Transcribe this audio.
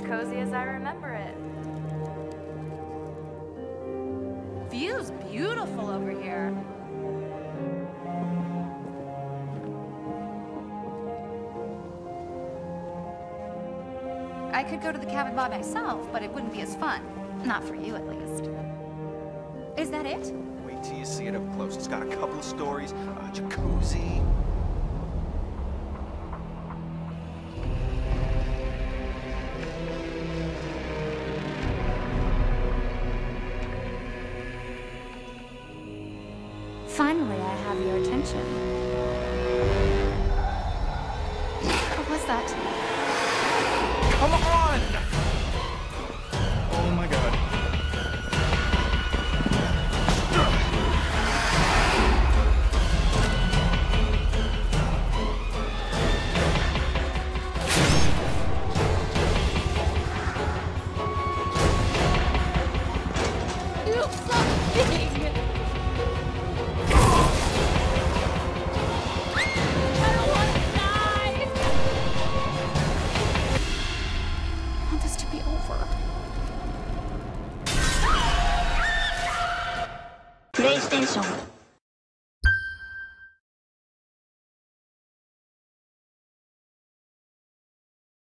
cozy as I remember it. View's beautiful over here. I could go to the cabin by myself, but it wouldn't be as fun. Not for you, at least. Is that it? Wait till you see it up close. It's got a couple of stories, a jacuzzi. Finally, I have your attention. What was that? Come on! Oh my god. You fucking... to be over. PlayStation